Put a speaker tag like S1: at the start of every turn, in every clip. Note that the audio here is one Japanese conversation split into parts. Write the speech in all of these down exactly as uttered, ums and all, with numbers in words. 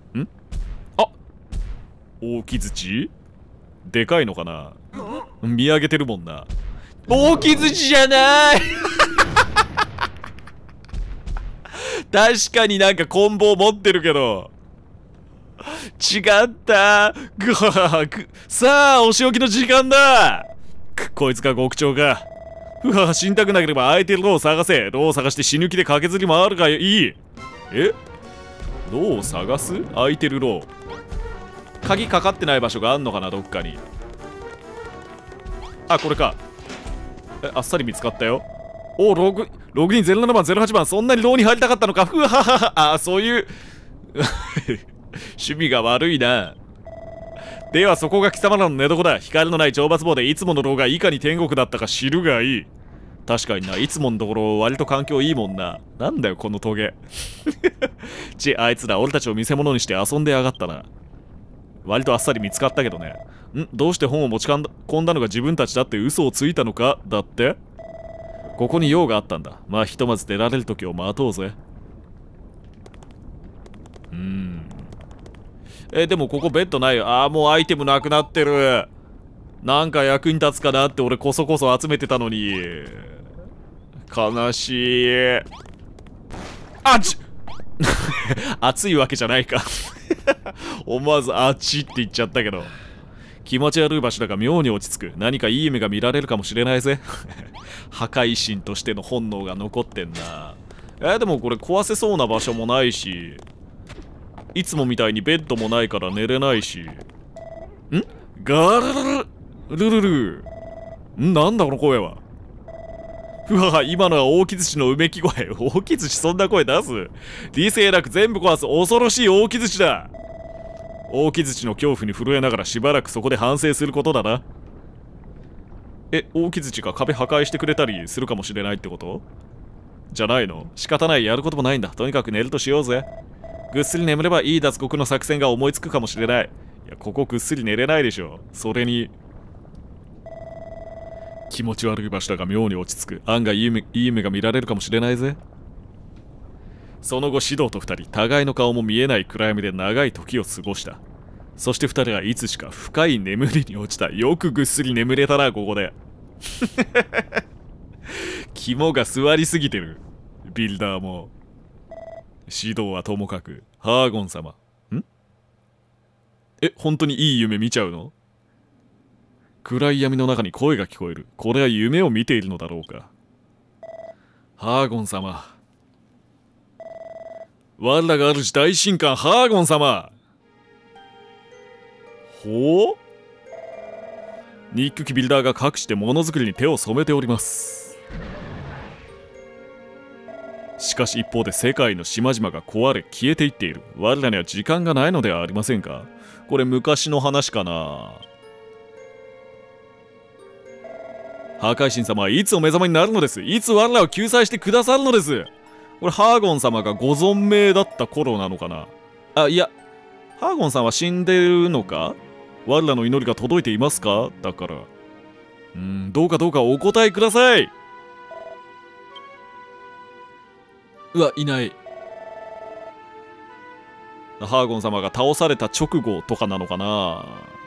S1: んあ、大木槌でかいのかな。見上げてるもんな。大木槌じゃない確かになんか棍棒持ってるけど。違ったぐはぐさあ、お仕置きの時間だ。くこいつが極長か。ふは死にたくなければ空いてるローを探せ。ローを探して死ぬ気で駆けずり回るがいい。えローを探す空いてるロー。鍵かかってない場所があんのかな、どっかに。あ、これか。え、あっさり見つかったよ。お、ログ、ログインゼロななばん、ゼロはちばん、そんなにローに入りたかったのか。ふわははは。あ、そういう趣味が悪いな。ではそこが貴様らの寝床だ。光のない懲罰棒でいつものローがいかに天国だったか知るがいい。確かにな、いつものところ割と環境いいもんな。なんだよこのトゲち、あいつら俺たちを見せ物にして遊んでやがったな。割とあっさり見つかったけどね。んどうして本を持ち込んだのが自分たちだって嘘をついたのかだって。ここに用があったんだ。まあひとまず出られる時を待とうぜ。うーん。え、でもここベッドないよ。ああ、もうアイテムなくなってる。なんか役に立つかなって俺こそこそ集めてたのに。悲しい。あっち熱いわけじゃないか思わずあっちって言っちゃったけど。気持ち悪い場所だが妙に落ち着く。何かいい夢が見られるかもしれないぜ破壊神としての本能が残ってんな。えー、でもこれ壊せそうな場所もないし、いつもみたいにベッドもないから寝れないし。んガルルルルルルんなんだこの声は。ふはは、今のは大木槌のうめき声。大木槌そんな声出す？理性なく全部壊す恐ろしい大木槌だ。大木槌の恐怖に震えながらしばらくそこで反省することだな。え、大木槌が壁破壊してくれたりするかもしれないってことじゃないの？仕方ない、やることもないんだ。とにかく寝るとしようぜ。ぐっすり眠ればいい脱獄の作戦が思いつくかもしれない。いや、ここぐっすり寝れないでしょ。それに気持ち悪い場所だが妙に落ち着く。案外いい夢、いい夢が見られるかもしれないぜ。その後指導と二人、互いの顔も見えない暗闇で長い時を過ごした。そして二人はいつしか深い眠りに落ちた。よくぐっすり眠れたな、ここで肝が座りすぎてる。ビルダーも指導はともかく。ハーゴン様んえ、本当にいい夢見ちゃうの？暗い闇の中に声が聞こえる。これは夢を見ているのだろうか。ハーゴン様、我らが主大神官ハーゴン様。ほう、憎きビルダーが隠してものづくりに手を染めております。しかし一方で世界の島々が壊れ消えていっている。我らには時間がないのではありませんか。これ昔の話かな。破壊神様はいつお目覚めになるのです。いつ我らを救済してくださるのです。これハーゴン様がご存命だった頃なのかな。あ、いや、ハーゴンさんは死んでるのか。我らの祈りが届いていますか。だからうーん、どうかどうかお答えください。うわ、いない。ハーゴン様が倒された直後とかなのかな。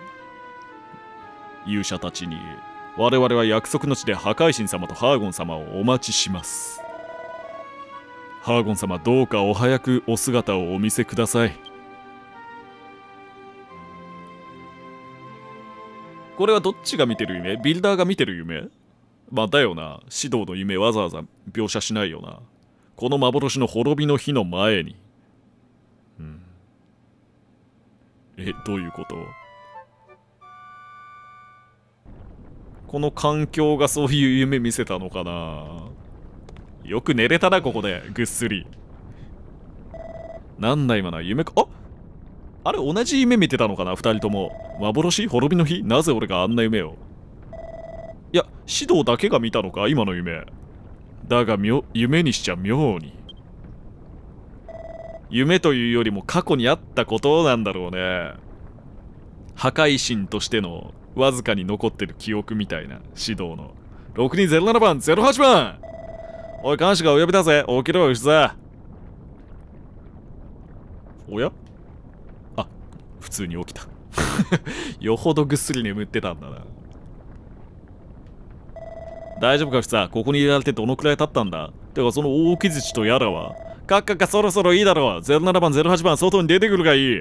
S1: 勇者たちに我々は約束の地で破壊神様とハーゴン様をお待ちします。ハーゴン様、どうかお早くお姿をお見せください。これはどっちが見てる夢？ビルダーが見てる夢？まあだよな。指導の夢わざわざ描写しないよな。この幻の滅びの日の前に。うん。え、どういうこと？この環境がそういう夢見せたのかな。よく寝れたな、ここでぐっすり。なんだ今のは夢か。あ、あれ同じ夢見てたのかな、二人とも。幻？滅びの日？なぜ俺があんな夢を。いや、指導だけが見たのか、今の夢。だが夢にしちゃ妙に。夢というよりも過去にあったことなんだろうね。破壊神としてのわずかに残ってる記憶みたいな。指導のろくにゼロななばん、ゼロはちばん。おい、監視がお呼びだぜ。起きろよ、牛座。おや？ 通に起きた。よほどぐっすり眠ってたんだな。大丈夫かふさ、ここに入れられてどのくらい経ったんだ。てかその大木槌とやらは。カッカッカそろそろいいだろう。ゼロななばんゼロはちばん外に出てくるがいい。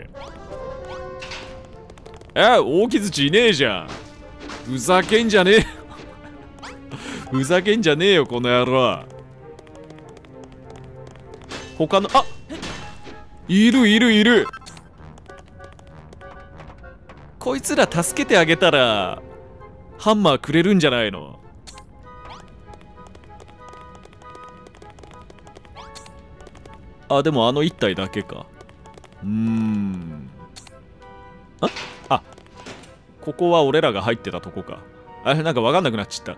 S1: え、大木槌いねえじゃん。ふざけんじゃねえ。ふざけんじゃねえよこの野郎。他の、あ、いるいるいる。こいつら助けてあげたらハンマーくれるんじゃないの。あ、でもあの一体だけか。うーん。ああ、ここは俺らが入ってたとこか。あれ、なんかわかんなくなっちゃった。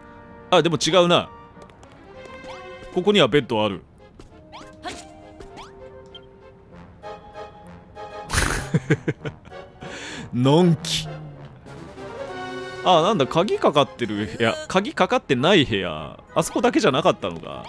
S1: あ、でも違うな。ここにはベッドある。のんき。あ、なんだ、鍵かかってる部屋。鍵かかってない部屋。あそこだけじゃなかったのか。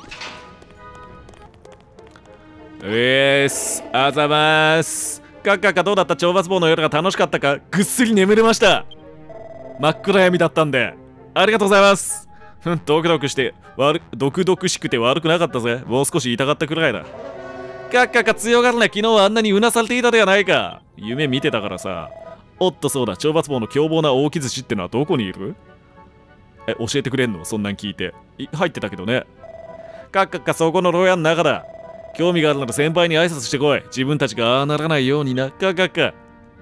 S1: えーす、あざまーす。カッカッカどうだった？懲罰棒の夜が楽しかったか？ぐっすり眠れました。真っ暗闇だったんで。ありがとうございます。ふん、ドクドクして、悪、ドクドクしくて悪くなかったぜ。もう少し痛かったくらいだ。カッカッカ強がるね。昨日はあんなにうなされていたではないか。夢見てたからさ。おっとそうだ、懲罰棒の凶暴な大木槌ってのはどこにいる？え、教えてくれんの？そんなん聞いて。い、入ってたけどね。カッカッカそこの牢屋の中だ。興味があるなら先輩に挨拶してこい。自分たちがああならないようにな。カッカッカ。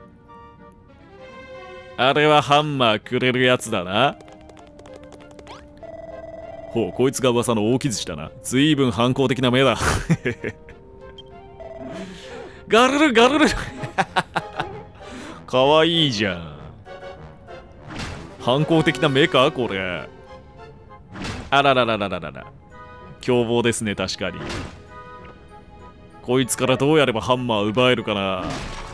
S1: あれはハンマーくれるやつだな。ほう、こいつが噂の大木槌だな。ずいぶん反抗的な目だ。ガルルガルル。かわいいじゃん。反抗的な目かこれ。あららららららら。凶暴ですね、確かに。こいつからどうやればハンマー奪えるかな。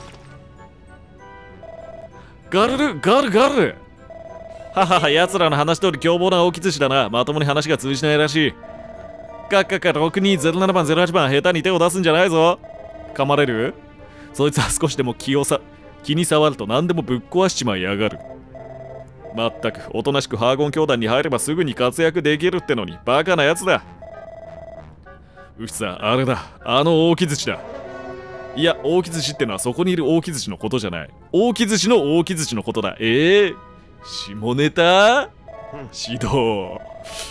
S1: ガルルガルガル。ははは、奴らの話通り凶暴な大木槌だな。まともに話が通じないらしい。カッカッカろくにゼロななばんゼロはちばん下手に手を出すんじゃないぞ。噛まれる？そいつは少しでも気をさ気に障ると何でもぶっ壊しちまいやがる。まったくおとなしくハーゴン教団に入ればすぐに活躍できるってのにバカなやつだ。うふさ、あれだ、あの大木槌だ。いや、大木槌ってのはそこにいる大木槌のことじゃない。大木槌の大木槌のことだ。ええー、下ネタ指導。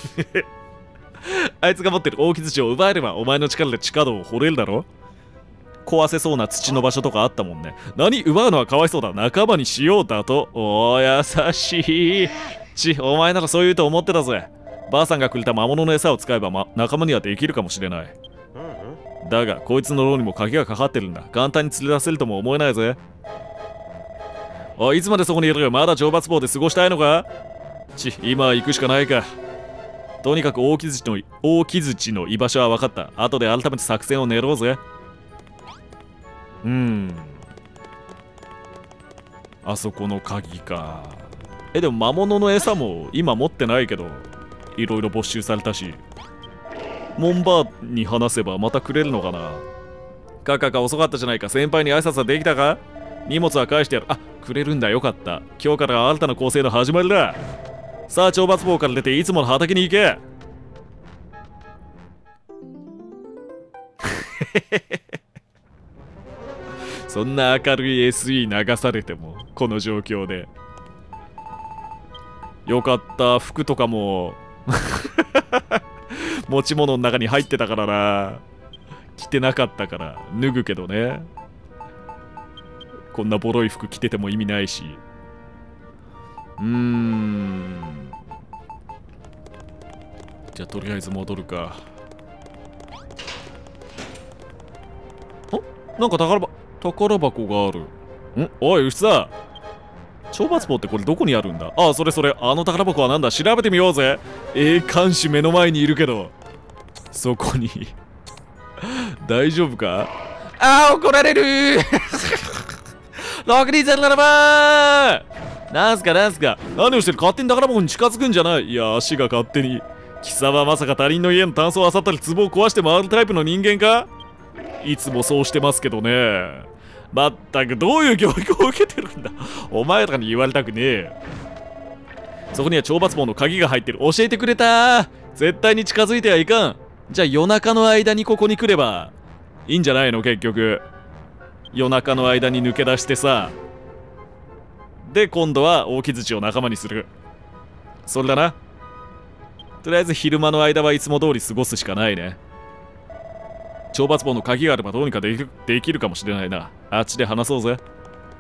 S1: あいつが持ってる大木槌を奪えればお前の力で地下道を掘れるだろ。壊せそうな土の場所とかあったもんね。何、奪うのはかわいそうだ。仲間にしようだと。おー、優しい。ち、お前ならそう言うと思ってたぜ。ばあさんがくれた魔物の餌を使えば、ま、仲間にはできるかもしれない。だが、こいつの牢にも鍵がかかってるんだ。簡単に連れ出せるとも思えないぜ。おい、いつまでそこにいるよ。まだ懲罰棒で過ごしたいのか？ち、今は行くしかないか。とにかく大木槌の、大木槌の居場所は分かった。後で改めて作戦を練ろうぜ。うーん。あそこの鍵か。え、でも魔物の餌も今持ってないけど、いろいろ没収されたし。モンバーに話せばまたくれるのかな。カカカ遅かったじゃないか。先輩に挨拶はできたか？荷物は返してやる。あ、くれるんだ。よかった。今日から新たな構成の始まりだ。さあ、懲罰棒から出ていつもの畑に行け。そんな明るい エスイー 流されてもこの状況で。よかった。服とかも持ち物の中に入ってたからな。着てなかったから脱ぐけどね。こんなボロい服着てても意味ないし。うーん。じゃあとりあえず戻るか。お、なんか宝箱宝箱がある。ん、おい牛さ、懲罰棒ってこれどこにあるんだ？ああ、それそれ。あの宝箱はなんだ？調べてみようぜ。ええー、看守目の前にいるけどそこに大丈夫か？ああ、怒られるー。ろくにゼロななばん。なんすかなんすか。何をしてる？勝手に宝箱に近づくんじゃない。いや、足が勝手に。貴様まさか他人の家のタンスを漁ったり壺を壊して回るタイプの人間か？いつもそうしてますけどね。 まったくどういう教育を受けてるんだ。お前らに言われたくねえ。そこには懲罰棒の鍵が入ってる。教えてくれた。絶対に近づいてはいかん。じゃあ夜中の間にここに来ればいいんじゃないの結局。夜中の間に抜け出してさ。で今度は大木槌を仲間にする。それだな。とりあえず昼間の間はいつも通り過ごすしかないね。懲罰棒の鍵があればどうにかできる、できるかもしれないな。あっちで話そうぜ。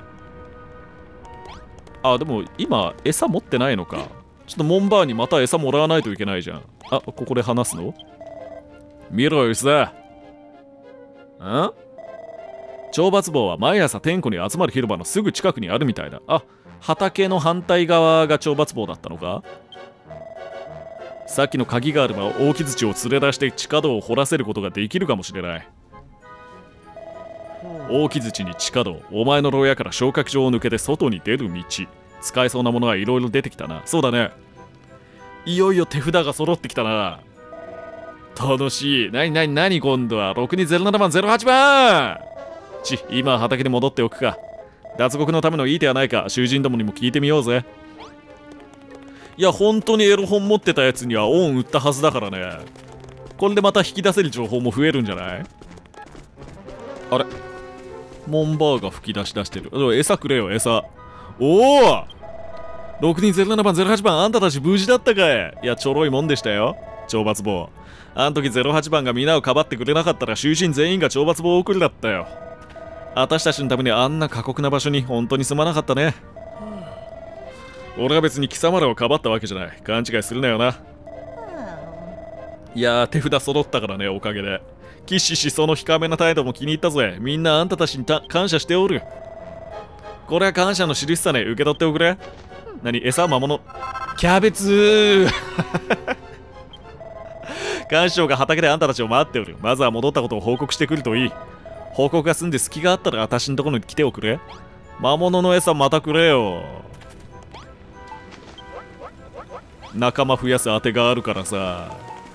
S1: あ、でも今餌持ってないのか。ちょっとモンバーにまた餌もらわないといけないじゃん。あ、ここで話すの？見ろよさ。ん？懲罰棒は毎朝天候に集まる広場のすぐ近くにあるみたいだ。あ、畑の反対側が懲罰棒だったのか。さっきの鍵があれば大木槌を連れ出して地下道を掘らせることができるかもしれない。大木槌に地下道、お前の牢屋から昇格場を抜けて外に出る道。使えそうなものがいろいろ出てきたな。そうだね。いよいよ手札が揃ってきたな。楽しい。なになになに今度はろくにゼロななばんゼロはちばん。ち、今畑に戻っておくか。脱獄のためのいい手はないか、囚人どもにも聞いてみようぜ。いや本当にエロ本持ってたやつには恩売ったはずだからね。これでまた引き出せる情報も増えるんじゃない？あれモンバーが吹き出し出してる。餌くれよ餌。おお !ろくにゼロななばんゼロはちばんあんたたち無事だったかい。いやちょろいもんでしたよ懲罰棒。あん時ゼロはちばんが皆をかばってくれなかったら囚人全員が懲罰棒送りだったよ。私たちのためにあんな過酷な場所に本当にすまなかったね。俺は別に貴様らをかばったわけじゃない。勘違いするなよな。いやー手札揃ったからねおかげで。キッシシその控えめな態度も気に入ったぜ。みんなあんたたちにた感謝しておる。これは感謝の印さね。受け取っておくれ。何餌魔物キャベツ干渉が畑であんたたちを待っておる。まずは戻ったことを報告してくるといい。報告が済んで隙があったら私のところに来ておくれ。魔物の餌またくれよ。仲間増やす当てがあるからさ。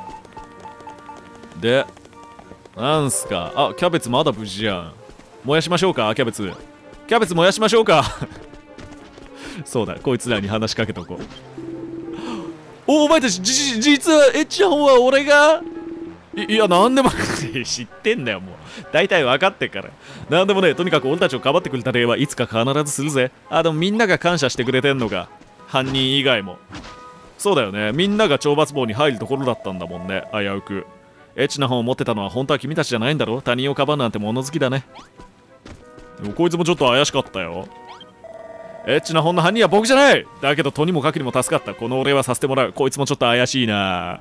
S1: でなんすか。あ、キャベツまだ無事じゃん。燃やしましょうかキャベツ。キャベツ燃やしましょうかそうだこいつらに話しかけとこう。おお前たちじ実はエッチな方は俺が い, いやなんでも知ってんだよもう大体分かってっから。なんでもねとにかく俺たちをかばってくれた礼はいつか必ずするぜ。あでもみんなが感謝してくれてんのか犯人以外も。そうだよねみんなが懲罰棒に入るところだったんだもんね危うく。エッチな本を持ってたのは本当は君たちじゃないんだろ。他人をかばうなんて物好きだね。でもこいつもちょっと怪しかったよ。エッチな本の犯人は僕じゃない。だけどとにもかくにも助かった。このお礼はさせてもらう。こいつもちょっと怪しいな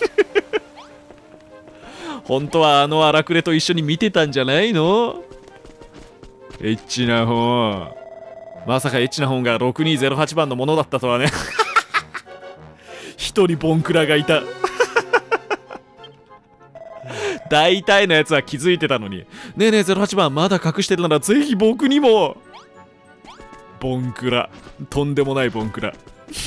S1: 本当はあの荒くれと一緒に見てたんじゃないの。エッチな本まさかエッチな本がろくにゼロはちばんのものだったとはね一人ボンクラがいた大体のやつは気づいてたのに。ねえねえゼロはちばんまだ隠してるならぜひ僕にも。ボンクラとんでもないボンクラ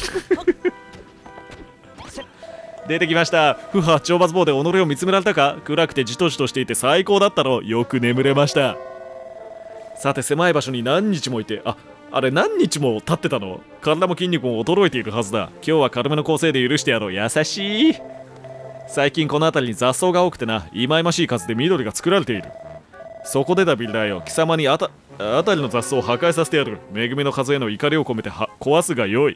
S1: 出てきました。ふは懲罰棒で己を見つめられたか。暗くてじとじとしていて最高だったろう。よく眠れました。さて狭い場所に何日もいて、ああれ何日も経ってたの。体も筋肉も衰えているはずだ。今日は軽めの構成で許してやろう。優しい。最近この辺りに雑草が多くてな、忌々しい数で緑が作られている。そこでだビルダーよ、貴様にあた辺りの雑草を破壊させてやる。恵みの風への怒りを込めては壊すがよい。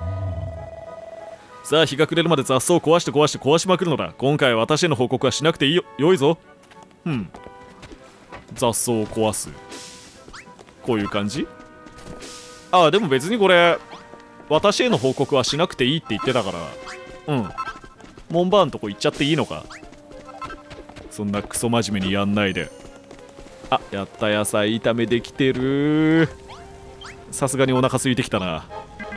S1: さあ日が暮れるまで雑草を壊して壊して壊しまくるのだ。今回は私への報告はしなくていいよ、よいぞ。うん雑草を壊すこういう感じ。ああでも別にこれ私への報告はしなくていいって言ってたからうんモンバーンとこ行っちゃっていいのか。そんなクソ真面目にやんないで。あやった野菜炒めできてる。さすがにお腹空いてきたな。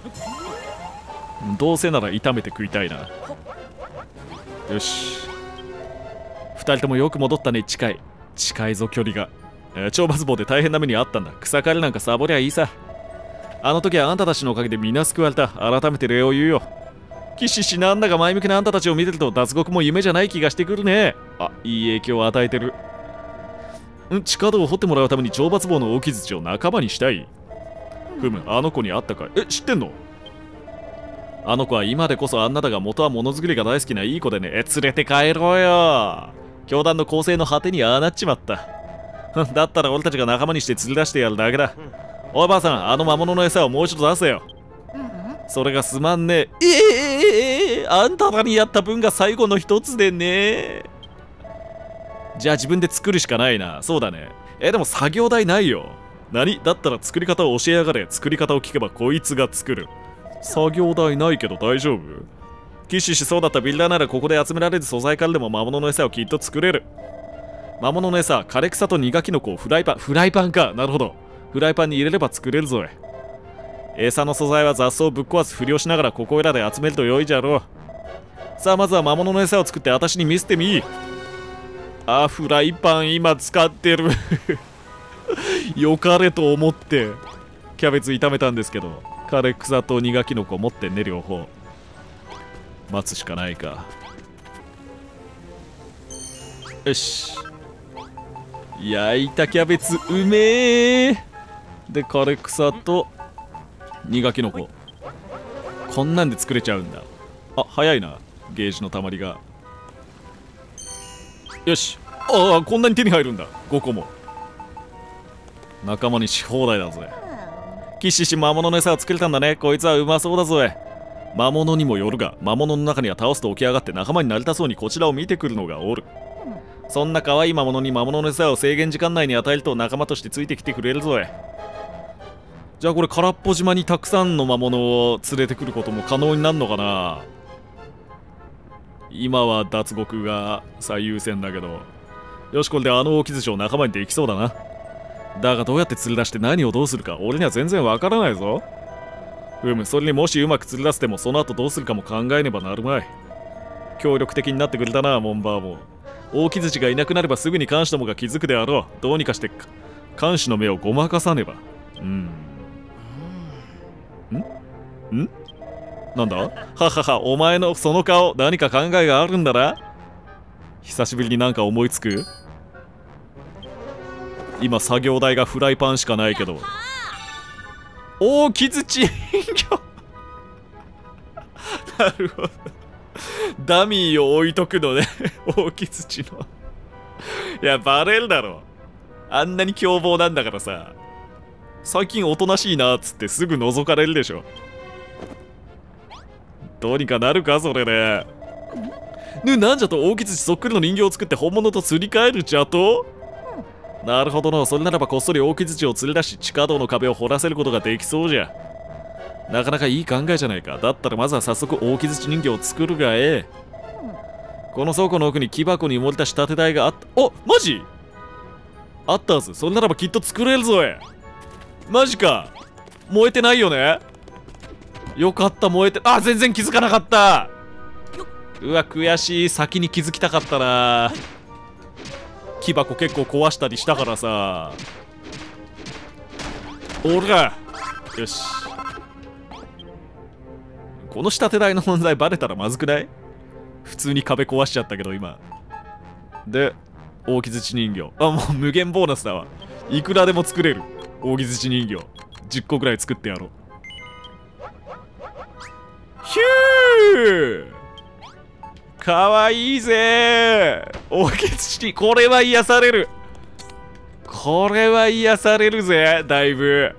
S1: どうせなら炒めて食いたいな。よしふたりともよく戻ったね。近い近いぞ距離が、えー、懲罰棒で大変な目にあったんだ。草刈りなんかサボりゃいいさ。あの時はあんたたちのおかげで皆救われた。改めて礼を言うよ。キシシなんだか前向きなあんたたちを見てると脱獄も夢じゃない気がしてくるね。あいい影響を与えてる。 ん地下道を掘ってもらうために懲罰棒の大木槌を仲間にしたい。ふむ、あの子に会ったかい。え、知ってんの？あの子は今でこそあんなだが元はものづくりが大好きないい子でね。え、連れて帰ろうよ。教団の構成の果てにああなっちまった。だったら俺たちが仲間にして釣り出してやるだけだ。おいばあさん、あの魔物の餌をもう一度出せよ。それがすまんねえ。ええー、あんたらにやった分が最後の一つでね。じゃあ自分で作るしかないな。そうだね。え、でも作業台ないよ。何？だったら作り方を教えやがれ。作り方を聞けばこいつが作る。作業台ないけど大丈夫？騎士しそうだったビルダーならここで集められる素材からでも魔物の餌をきっと作れる。魔物の餌、枯れ草と苦キノコをフライパン、フライパンか。なるほど。フライパンに入れれば作れるぞい。餌の素材は雑草をぶっ壊すふりをしながらここいらで集めると良いじゃろう。さあまずは魔物の餌を作って私に見せてみ。あ、フライパン今使ってる。よかれと思ってキャベツ炒めたんですけど、枯れ草と苦キノコ持ってんね、両方。待つしかないか。よし、焼いたキャベツうめえ。で枯れ草と苦キノコ、こんなんで作れちゃうんだ。あ、早いな、ゲージのたまりが。よし、ああ、こんなに手に入るんだ。ごこも仲間にし放題だぜ。キシシ魔物の餌を作れたんだね。こいつはうまそうだぞ。魔物にもよるが、魔物の中には倒すと起き上がって仲間になりたそうにこちらを見てくるのがおる。そんな可愛い魔物に魔物の餌を制限時間内に与えると仲間としてついてきてくれるぞ。じゃあこれ空っぽ島にたくさんの魔物を連れてくることも可能になるのかな。今は脱獄が最優先だけど、よし、これであの大木槌を仲間にできそうだな。だがどうやって釣り出して何をどうするか俺には全然わからないぞ。うむ、それにもしうまく釣り出せてもその後どうするかも考えねばなるまい。協力的になってくれたな、モンバーも。大木槌がいなくなればすぐに監視どもが気づくであろう。どうにかして監視の目をごまかさねば。うん。んんなんだははは、お前のその顔、何か考えがあるんだな。久しぶりになんか思いつく。今作業台がフライパンしかないけど、大木槌人形。なるほど、ダミーを置いとくのね。大木槌の。いや、バレるだろ、あんなに凶暴なんだからさ。最近おとなしいなっつってすぐ覗かれるでしょ。どうにかなるかそれで。ね、なんじゃと大木槌そっくりの人形を作って本物とすり替えるじゃと。なるほどな。それならばこっそり大木槌を釣り出し地下道の壁を掘らせることができそうじゃ。なかなかいい考えじゃないか。だったらまずは早速大木槌人形を作るがええ。この倉庫の奥に木箱に埋もれた仕立て台があった。お、マジあったはず。それならばきっと作れるぞえ。マジか。燃えてないよね。よかった、燃えて。あ、全然気づかなかった。うわ、悔しい。先に気づきたかったな。木箱結構壊したりしたからさ。おら、よし。この仕立て台の問題バレたらまずくない？普通に壁壊しちゃったけど今。で、大木槌人形。あ、もう無限ボーナスだわ。いくらでも作れる。大木槌人形じゅっこぐらい作ってやろう。ヒュー、かわいいぜー。大木槌、これは癒される。これは癒されるぜ、だいぶ。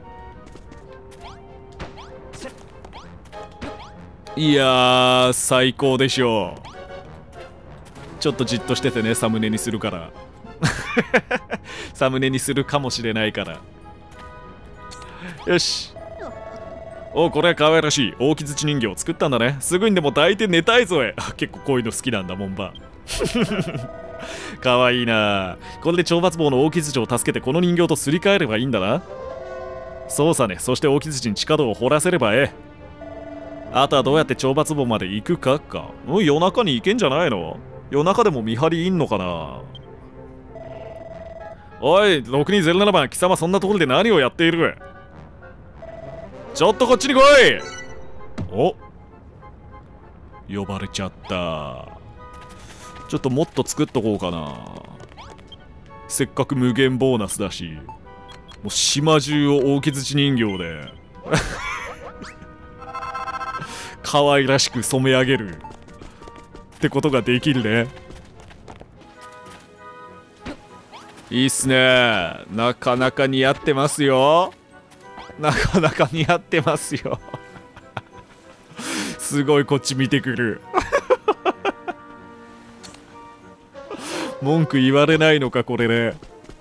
S1: いやー、最高でしょう。ちょっとじっとしててね、サムネにするから。サムネにするかもしれないから。よし。お、これは可愛らしい大木槌人形を作ったんだね。すぐにでも抱いて寝たいぞえ。結構こういうの好きなんだもんば。可愛いな。これで懲罰棒の大木槌を助けてこの人形とすり替えればいいんだな。そうさね。そして大木槌に地下道を掘らせればええ。あとはどうやって懲罰棒まで行くかか。うん、夜中に行けんじゃないの？夜中でも見張りいんのかな。おい、ろくにゼロななばん、貴様そんなところで何をやっている？ちょっとこっちに来い。お、呼ばれちゃった。ちょっともっと作っとこうかな。 せっかく無限ボーナスだし、もう島中を大木槌人形で可愛らしく染め上げるってことができるね。いいっすね。なかなか似合ってますよ。なかなか似合ってますよすごいこっち見てくる文句言われないのかこれで。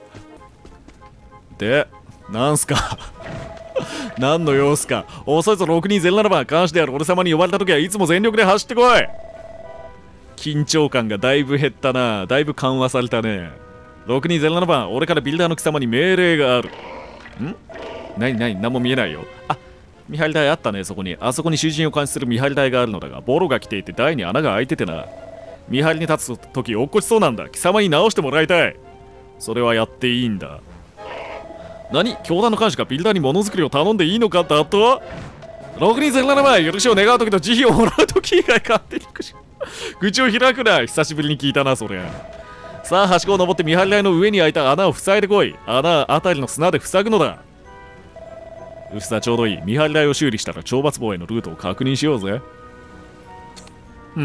S1: で、なんすか何の様子か。遅いぞろくにーぜろななばん、監視である俺様に呼ばれた時はいつも全力で走ってこい。緊張感がだいぶ減ったな。だいぶ緩和されたね。ろくにーぜろななばん、俺からビルダーの貴様に命令がある。ん？なになに、何も見えないよ。あ、見張り台あったね、そこに。あそこに囚人を監視する見張り台があるのだが、ボロが来ていて台に穴が開いててな。見張りに立つとき落っこちそうなんだ。貴様に直してもらいたい。それはやっていいんだ。何？教団の監視がビルダーにものづくりを頼んでいいのかだと？ ろくにーぜろなな 番、許しを願うときと慈悲をもらうとき以外勝手に口を開くな。久しぶりに聞いたな、それ。さあ、はしごを登って見張り台の上に開いた穴を塞いでこい。穴あたりの砂で塞ぐのだ。うさ、ちょうどいい。見張り台を修理したら懲罰棒へのルートを確認しようぜ。うん。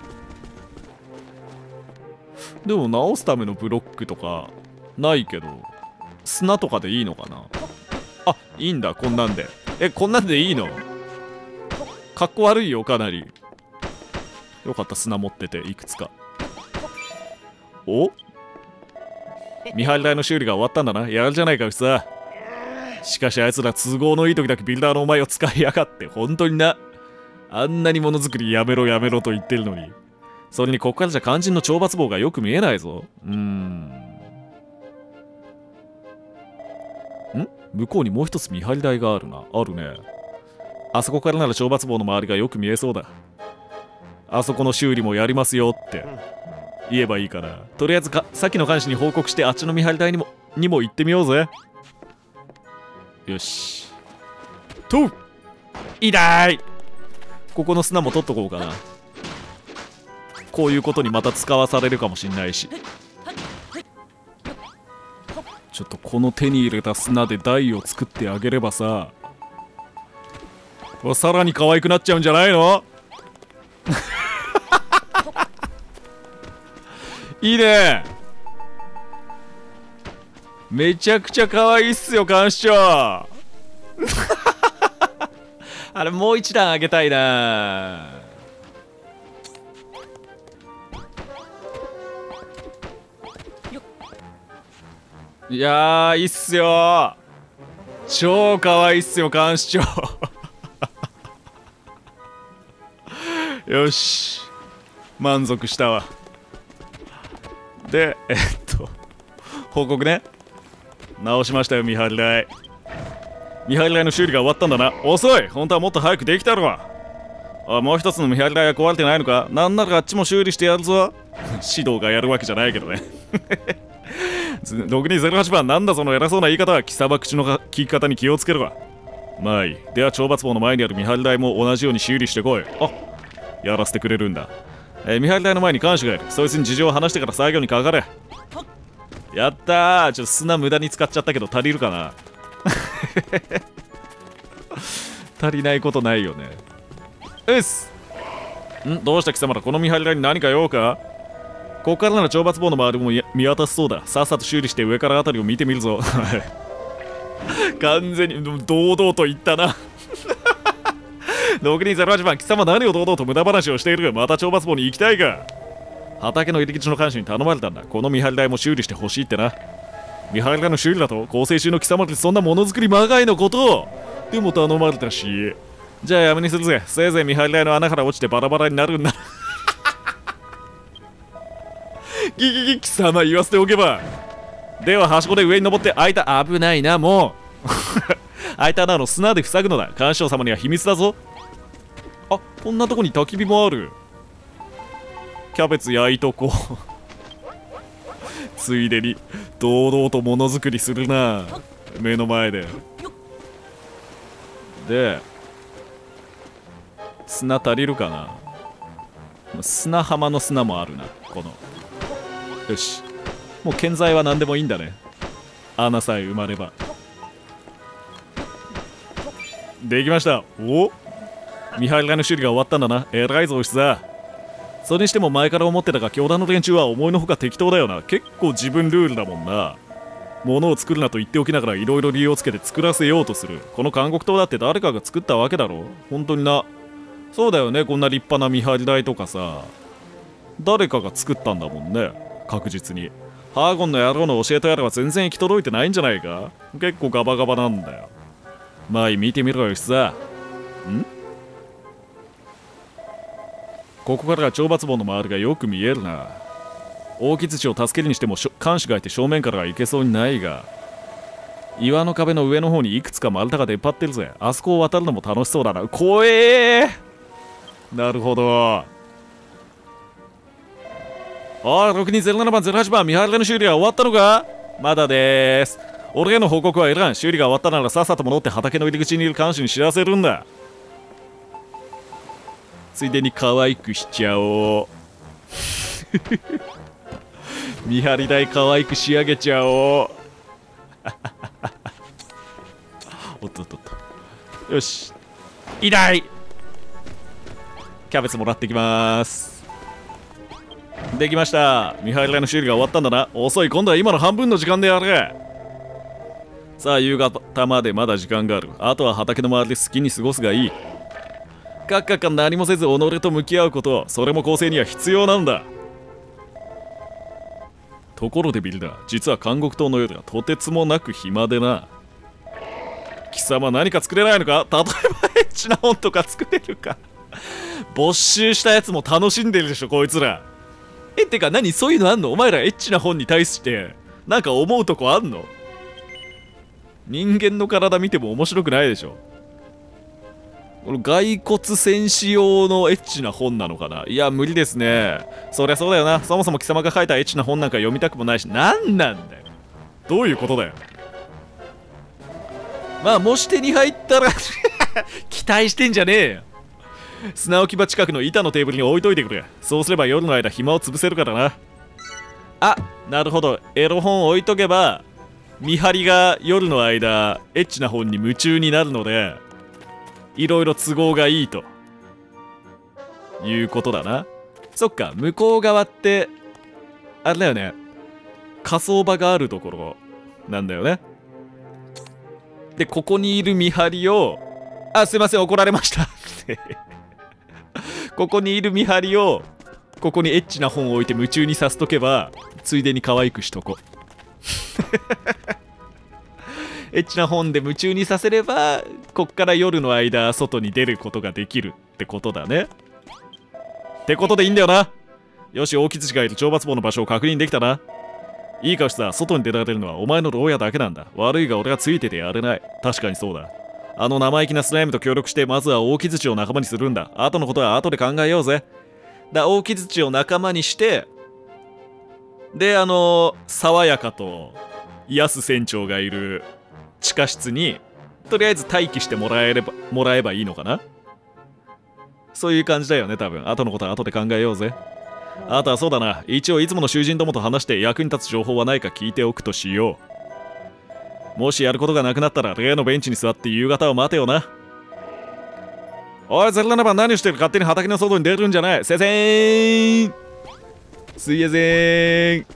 S1: でも直すためのブロックとかないけど、砂とかでいいのかな。あ、いいんだ、こんなんで。え、こんなんでいいの？かっこ悪いよ、かなり。よかった、砂持ってて、いくつか。お？見張り台の修理が終わったんだな。やるじゃないか、うさ。しかしあいつら都合のいい時だけビルダーのお前を使いやがって、本当にな。あんなにものづくりやめろやめろと言ってるのに。それにここからじゃ肝心の懲罰棒がよく見えないぞ。うーん。ん？向こうにもう一つ見張り台があるな。あるね。あそこからなら懲罰棒の周りがよく見えそうだ。あそこの修理もやりますよって言えばいいから。とりあえずか先の監視に報告してあっちの見張り台にもにも行ってみようぜ。よし。とう！痛い！ここの砂も取っとこうかな。こういうことにまた使わされるかもしんないし。ちょっとこの手に入れた砂で台を作ってあげればさ、さらに可愛くなっちゃうんじゃないの？いいね。めちゃくちゃ可愛いっすよ、監視長。あれもう一段あげたいな。いやー、いいっすよ。超可愛いっすよ、監視長。よし、満足したわ。で、えっと報告ね。直しましたよ、見張り台。見張り台の修理が終わったんだな。遅い。本当はもっと早くできたろ。あ、もう一つの見張り台が壊れてないのか。なんならあっちも修理してやるぞ。指導がやるわけじゃないけどね。ろくにーぜろはちばん、なんだその偉そうな言い方は。貴様口の聞き方に気をつけるわ。まあいい。では懲罰棒の前にある見張り台も同じように修理してこい。あ、やらせてくれるんだ。えー、見張り台の前に看守がいる。そいつに事情を話してから作業にかかれ。やったー。ちょっと砂無駄に使っちゃったけど足りるかな。足りないことないよね。うっす。ん、どうした貴様ら、この見張り台に何か用か。ここからなら懲罰棒の周りも見渡せそうだ。さっさと修理して上からあたりを見てみるぞ。完全に堂々と言ったな。ろくにーぜろはちばん、貴様何を堂々と無駄話をしているか。また懲罰棒に行きたいか。畑の入り口の看守に頼まれたんだ。この見張り台も修理してほしいってな。見張り台の修理だと構成中の貴様ってそんなものづくりまがいのことをでも頼まれたし。じゃあやめにするぜ。せいぜい見張り台の穴から落ちてバラバラになるんだ。ギギギ、貴様言わせておけば。でははしごで上に登って開いた。危ないな、もう。開いた穴の砂で塞ぐのだ。監視長様には秘密だぞ。あ、こんなとこに焚き火もある。キャベツ焼いとこう。ついでに堂々とものづくりするな、目の前で。で、砂足りるかな。砂浜の砂もあるな、この。よし、 もう建材は何でもいいんだね。穴さえ埋まれば。できました。お、見張り台の修理が終わったんだな。えらいぞ、牛座。それにしても前から思ってたが、教団の連中は思いのほか適当だよな。結構自分ルールだもんな。物を作るなと言っておきながらいろいろ理由をつけて作らせようとする。この監獄島だって誰かが作ったわけだろ。本当にな。そうだよね、こんな立派な見張り台とかさ、誰かが作ったんだもんね、確実に。ハーゴンの野郎の教えとやらは全然行き届いてないんじゃないか。結構ガバガバなんだよ。まあ見てみろよさ。ん、ここからが懲罰棒の周りがよく見えるな。大木槌を助けるにしても看守がいて正面からは行けそうにないが、岩の壁の上の方にいくつか丸太が出っ張ってるぜ。あそこを渡るのも楽しそうだな。怖えー。なるほど。おい、ろくにゼロななばんゼロはちばん見張りの修理は終わったのか。まだでーす。俺への報告はいらん。修理が終わったならさっさと戻って畑の入り口にいる看守に知らせるんだ。ついでに可愛くしちゃおう。見張り台可愛く仕上げちゃおう。おっとっとっと。よし、いない。キャベツもらってきます。できました。見張り台の修理が終わったんだな。遅い、今度は今の半分の時間でやれ。さあ、夕方までまだ時間がある。あとは畑の周りで好きに過ごすがいい。かっかっか何もせず己と向き合うこと、それも構成には必要なんだ。ところでビルダー、実は監獄島の夜がとてつもなく暇でな。貴様何か作れないのか。例えばエッチな本とか作れるか。没収したやつも楽しんでるでしょこいつら。え、てか何、そういうのあんの。お前らエッチな本に対してなんか思うとこあんの。人間の体見ても面白くないでしょ。この骸骨戦士用のエッチな本なのかな。いや無理ですね。そりゃそうだよな。そもそも貴様が書いたエッチな本なんか読みたくもないし。なんなんだよ、どういうことだよ。まあもし手に入ったら期待してんじゃねえよ。砂置き場近くの板のテーブルに置いといてくれ。そうすれば夜の間暇を潰せるからな。あ、なるほど。エロ本置いとけば見張りが夜の間エッチな本に夢中になるので、いろいろ都合がいいということだな。そっか、向こう側ってあれだよね、火葬場があるところなんだよね。でここにいる見張りを、あ、すいません怒られましたここにいる見張りをここにエッチな本を置いて夢中にさせとけば、ついでに可愛くしとこエッチな本で夢中にさせれば、こっから夜の間外に出ることができるってことだね。ってことでいいんだよな。よし、大木槌がいる懲罰棒の場所を確認できたな。いいかしさ、外に出られるのはお前の牢屋だけなんだ。悪いが俺がついててやれない。確かにそうだ。あの生意気なスライムと協力して、まずは大木槌を仲間にするんだ。後のことは後で考えようぜ。だ、大木槌を仲間にして、で、あのー、爽やかと安船長がいる地下室にとりあえず待機してもらえればもらえばいいのかな。そういう感じだよね多分。後のことは後で考えようぜ。あとはそうだな、一応いつもの囚人どもと話して役に立つ情報はないか聞いておくとしよう。もしやることがなくなったら例のベンチに座って夕方を待てよな。おいゼロななばん何をしてる。勝手に畑の外に出るんじゃない。せせーん、すいやせーん。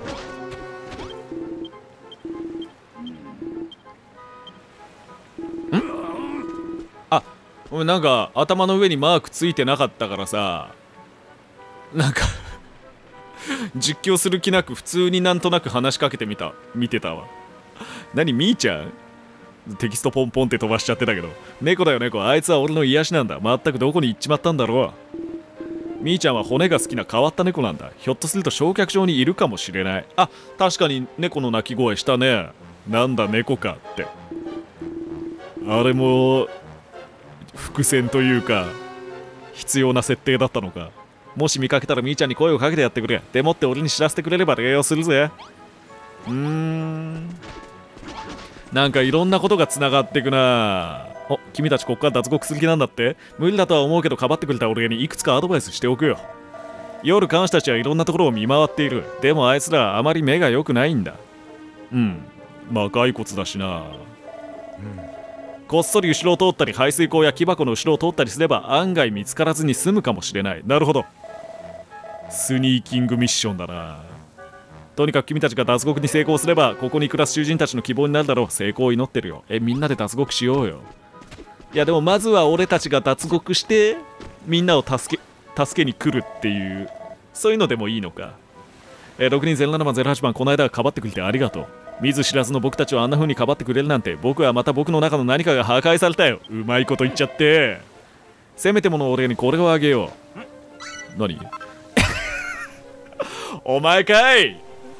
S1: あ、お前なんか頭の上にマークついてなかったからさ、なんか実況する気なく普通になんとなく話しかけてみた見てたわ。何みーちゃん、テキストポンポンって飛ばしちゃってたけど、猫だよ猫。あいつは俺の癒しなんだ。まったくどこに行っちまったんだろう。みーちゃんは骨が好きな変わった猫なんだ。ひょっとすると焼却場にいるかもしれない。あ、確かに猫の鳴き声したね。なんだ猫かって。あれも伏線というか必要な設定だったのか。もし見かけたらみーちゃんに声をかけてやってくれ。でもって俺に知らせてくれれば礼をするぜ。うーん、なんかいろんなことがつながってくな。お、君たちこっから脱獄する気なんだって。無理だとは思うけどかばってくれた俺にいくつかアドバイスしておくよ。 夜監視たちはいろんなところを見回っている。でもあいつらはあまり目が良くないんだ。うん。まあ骸骨だしな。うん。こっそり後ろを通ったり排水溝や木箱の後ろを通ったりすれば案外見つからずに済むかもしれない。なるほど。スニーキングミッションだな。とにかく君たちが脱獄に成功すればここに暮らす囚人たちの希望になるだろう。成功を祈ってるよ。え、みんなで脱獄しようよ。いやでもまずは俺たちが脱獄してみんなを助け助けに来るっていうそういうのでもいいのか。えー、ろくにゼロななばんゼロはちばんこの間はかばってくれてありがとう。見ず知らずの僕たちをあんな風にかばってくれるなんて。僕はまた僕の中の何かが破壊されたよ。うまいこと言っちゃって。せめてもの俺にこれをあげよう。何お前かい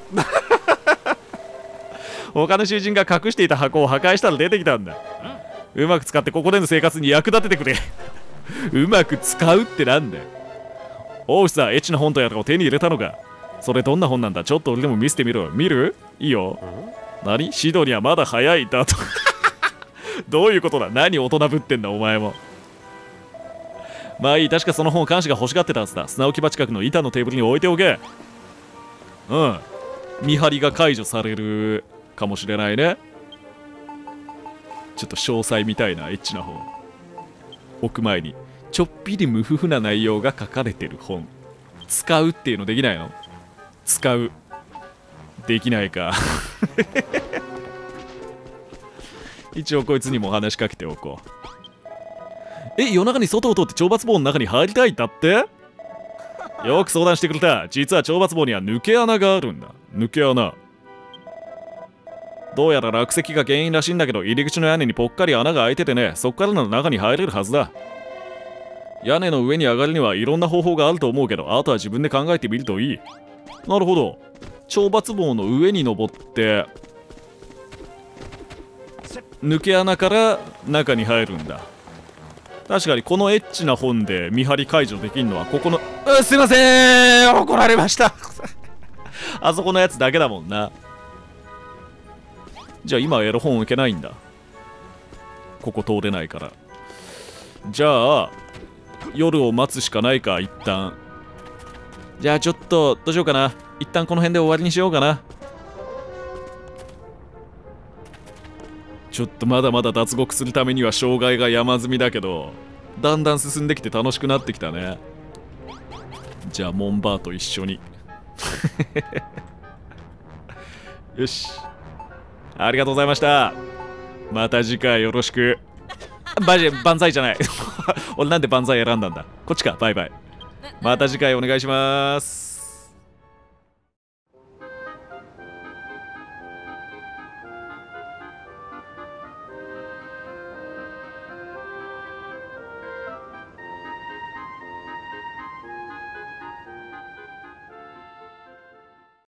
S1: 他の囚人が隠していた箱を破壊したら出てきたんだ。うまく使ってここでの生活に役立ててくれうまく使うってなんだよ。おうさ、エッチな本とやらを手に入れたのか。それどんな本なんだ。ちょっと俺でも見せてみろ。見る？いいよ。何？シドにはまだ早いだとどういうことだ。何大人ぶってんだお前も。まあいい。確かその本を監視が欲しがってたはずだ。砂置き場近くの板のテーブルに置いておけ。うん。見張りが解除されるかもしれないね。ちょっと詳細みたいなエッチな本置く前にちょっぴり無夫婦な内容が書かれてる本使うっていうのできないの？使うできないか一応こいつにも話しかけておこう。え、夜中に外を通って懲罰棒の中に入りたいだって？よく相談してくれた。実は懲罰棒には抜け穴があるんだ。抜け穴。どうやら落石が原因らしいんだけど、入り口の屋根にぽっかり穴が開いててね、そっからの中に入れるはずだ。屋根の上に上がるにはいろんな方法があると思うけど、あとは自分で考えてみるといい。なるほど。懲罰棒の上に登って抜け穴から中に入るんだ。確かにこのエッチな本で見張り解除できるのはここの、うすいません怒られましたあそこのやつだけだもんな。じゃあ今はエロ本受けないんだ。ここ通れないから。じゃあ夜を待つしかないか。一旦じゃあちょっとどうしようかな。一旦この辺で終わりにしようかな。ちょっとまだまだ脱獄するためには障害が山積みだけど、だんだん進んできて楽しくなってきたね。じゃあモンバーと一緒によし、ありがとうございました。また次回よろしく。バジェ、万歳じゃない俺なんで万歳選んだんだ。こっちか。バイバイ。また次回お願いします。